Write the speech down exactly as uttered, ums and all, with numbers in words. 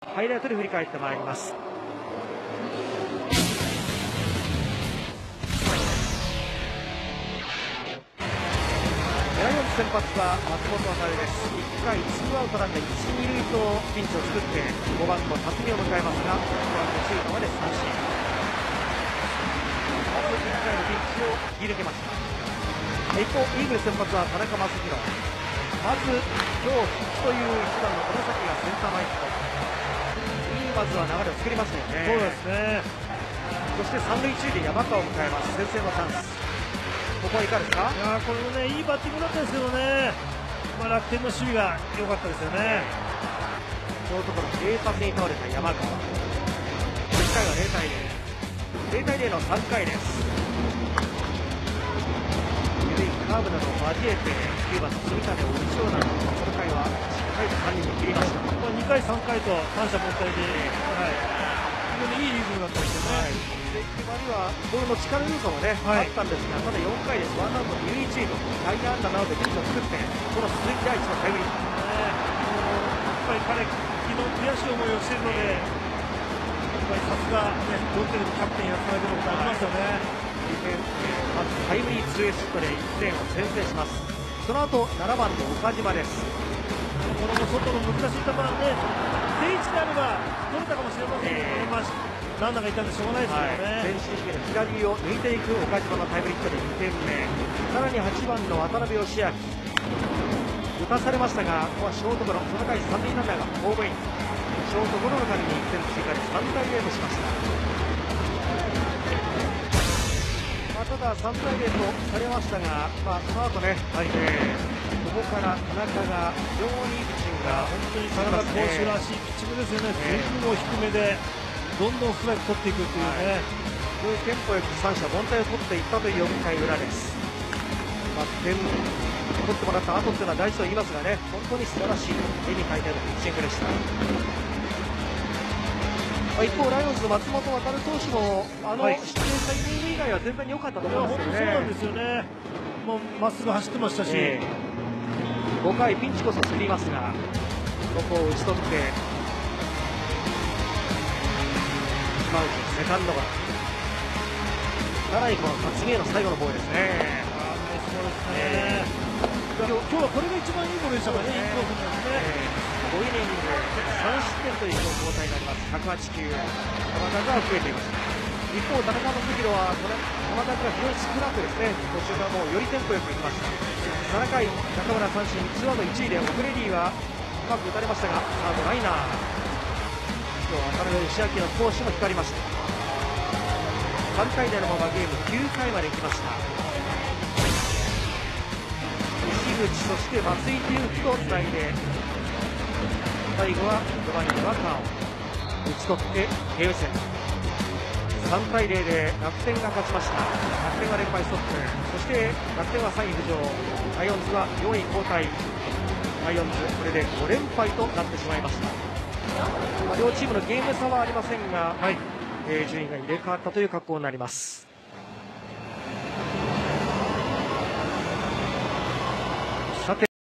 ハイライトで振り返ってまいります。ライオンズ先発は松本航です。いっかいツーアウトランナーいち、に塁とピンチを作ってごばんの辰巳を迎えますが、ごばんの中途まで三振。まずいっかいのピンチを切り抜けました。一方イーグルス先発は田中将大。まず今日ヒットといういちばんの小野崎がセンター前ヒット。いいまずは流れを作りましたよね。 そうですね。 そして三塁一塁で山川を迎えます。先制のチャンス。ここはいかがですか。 いやこれもね、いいバッティングだったんですけどね、まあ、楽天の守備が良かったですよね。 ショートゴロ併殺に倒れた山川。いっかいはゼロたいゼロ、ゼロたいゼロのさんかいです。緩いカーブなどを交えてきゅうばんの住谷を打ちようなど、この回はしっかりとさんにんで切りました。 まあ、にかいさんかいと三者凡退で、はい、非常にいいリズムだったんですよね。 はいで決まりはボールの力強さもね、はい、あったんですが、ただよんかいです。ワンアウトに塁いち塁と内野安打などでピンチを作って、この鈴木大地のタイムリー、 ね、やっぱり彼、昨日悔しい思いをしているので、やっぱりさすが、ね、ロッテのキャプテンやってないということありますよね。 まずタイムリーツーベースヒットでいってんを先制します。その後ななばんの岡島です。 この外の難しい球ね、定位置であれば取れたかもしれませんけどね、えーまあ、ランナーがいたんでしょうがないですけどね。 前進気の左を抜いていく岡島のタイムリーヒットでにてんめ、さらにはちばんの渡辺義明、打たされましたが、ここはショートゴロ、その回三塁ランナーがホームイン、ショートゴロの間にいってん追加でさんたいゼロとしました。まあ、たださんたいゼロとされましたが、まあ、その後ね、はいえー、ここから田中が非常にいいピッチングが本当に田中投手らしいピッチングですよね。全部も低めでどんどんストライク取っていくっていうね、 はい、テンポよく三者凡退を取っていったというよんかい裏です。まあ、点取ってもらった後っていうのは大事と言いますがね、本当に素晴らしい絵に描いてあるピッチングでした。まあ、一方ライオンズの松本航投手もあの、はい、出場したイニング以外は全然良かったと思うんですよね。 そうなんですよね。もうまっすぐ走ってましたし、えー、ごかいピンチこそ過ぎますが、ここを打ち取ってマウンドセカンドゴロ。さらにこの辰巳への最後のボールですね。 あー、ナイスボールですね。えー、今日今日はこれが一番いいボールでしたからね。インコースのですね。 ごイニングさんしってんという交代になります。ひゃくはちきゅう、球数が増えていました。一方田中将大はこの球数が非常に少なくですね、途中からもうよりテンポよくいきました。ななかい中村三振、ツーアウトいち塁でオグレディはうまく打たれましたが、サードライナー、今日は渡辺義明の投手も光りました。さんたいゼロのままゲームきゅうかいまで来ました。西口、そして松井裕樹とつないで、最後はごばんに山川を打ち取ってゲームセット。さんたいゼロで楽天が勝ちました。楽天は連敗ストップ、そして楽天はさんい浮上、ライオンズはよんい交代。ライオンズこれでごれんぱいとなってしまいました。両チームのゲーム差はありませんが、はいえー、順位が入れ替わったという格好になります。